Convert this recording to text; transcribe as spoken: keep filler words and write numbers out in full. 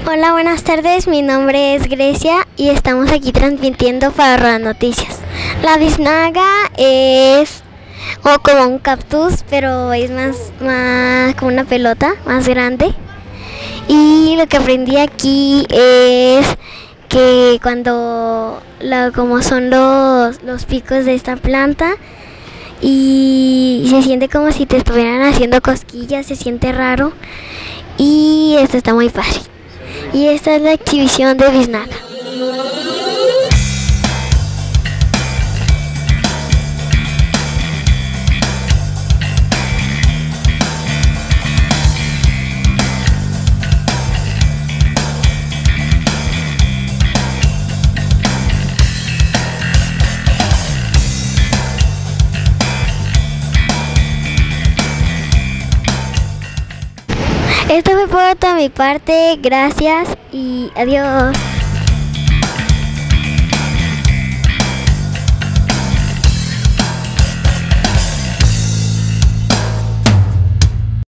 Hola, buenas tardes. Mi nombre es Grecia y estamos aquí transmitiendo para Roda Noticias. La biznaga es o como un cactus, pero es más, más como una pelota más grande. Y lo que aprendí aquí es que cuando la, como son los, los picos de esta planta y se siente como si te estuvieran haciendo cosquillas, se siente raro y esto está muy fácil. Y esta es la exhibición de biznaga. Esto fue por toda mi parte, gracias y adiós.